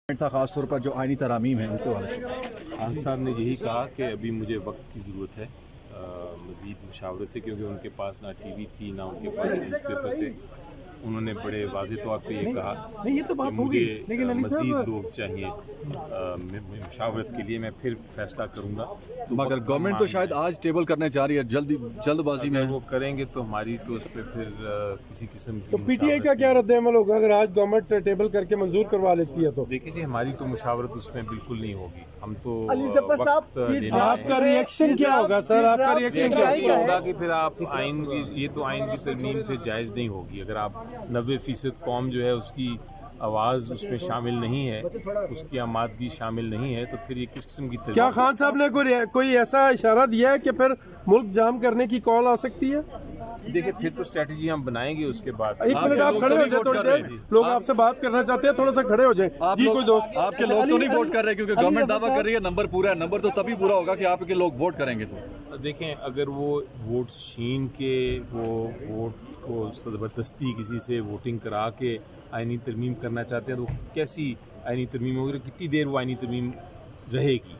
تھا خاص طور پر جو آئینی ترامیم ہیں ان کے حوالے سے خان صاحب نے یہی کہا کہ ابھی مجھے وقت کی ضرورت ہے مزید مشاورت سے، کیونکہ ان کے پاس نہ ٹی وی تھی نہ ان کے پاس نیوز پیپر تھے۔ انہوں نے بڑے واضح طور پہ یہ کہا کہ مجھے مزید لوگ چاہیے مشاورت کے لیے، میں پھر فیصلہ کروں گا۔ مگر گورنمنٹ تو شاید آج ٹیبل کرنے جا رہی ہے جلد بازی میں، وہ کریں گے تو ہماری تو اس پہ پھر کسی قسم کی پی ٹی آئی کا کیا رد عمل ہوگا اگر آج گورنمنٹ ٹیبل کر کے منظور کروا لیتی ہے تو؟ دیکھیں جی، ہماری تو مشاورت اس میں بالکل نہیں ہوگی۔ ہم تو آپ کا ری ایکشن کیا ہوگا سر؟ آپ کا ری ایکشن کیا ہوگا کہ پھر آپ آئین کی، یہ تو آئین کی ترمیم پھر جائز نہیں ہوگی اگر آپ 90% قوم جو ہے اس کی آواز اس میں شامل نہیں ہے، اس کی آمادگی شامل نہیں ہے، تو پھر یہ کس قسم کی ترمیم؟ کیا خان صاحب نے کوئی ایسا اشارہ دیا ہے کہ پھر ملک جام کرنے کی کال آ سکتی ہے؟ دیکھیں پھر تو اسٹریٹجی ہم بنائیں گے اس کے بعد۔ ایک منٹ آپ کھڑے ہو جائیں، تھوڑی دیر لوگ آپ سے بات کرنا چاہتے ہیں، تھوڑا سا کھڑے ہو جائیں جی۔ کوئی دوست آپ کے لوگ تو نہیں ووٹ کر رہے کیونکہ گورنمنٹ دعویٰ کر رہی ہے نمبر پورا ہے، نمبر تو تبھی پورا ہوگا کہ آپ کے لوگ ووٹ کریں گے تو۔ دیکھیں اگر وہ ووٹ چھین کے وہ ووٹ کو زبردستی کسی سے ووٹنگ کرا کے آئینی ترمیم کرنا چاہتے ہیں تو کیسی آئینی ترمیم ہوگی، کتنی دیر وہ آئینی ترمیم رہے گی؟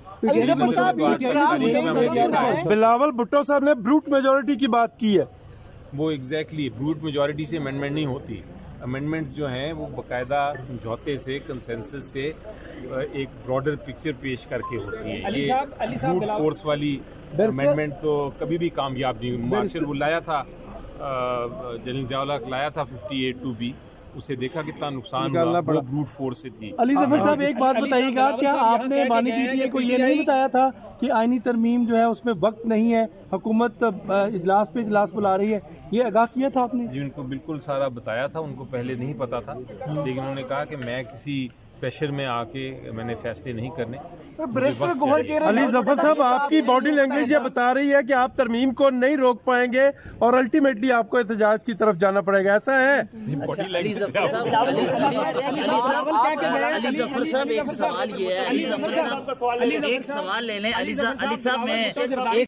بلاول بھٹو صاحب نے بروٹ میجورٹی کی بات کی ہے۔ وہ ایگزیکٹلی بروٹ میجورٹی سے امینڈمنٹ نہیں ہوتی۔ امینڈمنٹس جو ہیں وہ باقاعدہ سمجھوتے سے، کنسنسس سے ایک براڈر پکچر پیش کر کے ہوتی ہیں۔ یہ بروٹ فورس والی امینڈمنٹ تو کبھی بھی کامیاب نہیں ہوئی۔ مارشل وہ لایا تھا، جنرل ضیاء الحق لایا تھا 58(2)B، اسے دیکھا کتنا نقصان ہوا، وہ بروٹ فورس سے تھی۔ علی ظفر صاحب ایک بات بتائیے گا، کیا آپ نے بانی پی ٹی اے کو یہ نہیں بتایا تھا کہ آئینی ترمیم جو ہے اس میں وقت نہیں ہے، حکومت اجلاس پہ اجلاس بلا رہی ہے، یہ آگاہ کیا تھا آپ نے؟ جی ان کو بالکل سارا بتایا تھا، ان کو پہلے نہیں پتا تھا، لیکن انہوں نے کہا کہ میں کسی پریشر میں آ کے میں نے فیصلے نہیں کرنے۔ علی ظفر صاحب آپ کی باڈی لینگویج یہ بتا رہی ہے کہ آپ ترمیم کو نہیں روک پائیں گے اور الٹیمیٹلی آپ کو احتجاج کی طرف جانا پڑے گا، ایسا ہے؟ علی ظفر صاحب ایک سوال یہ ہے، علی ظفر صاحب ایک سوال لے لیں۔ علی صاحب میں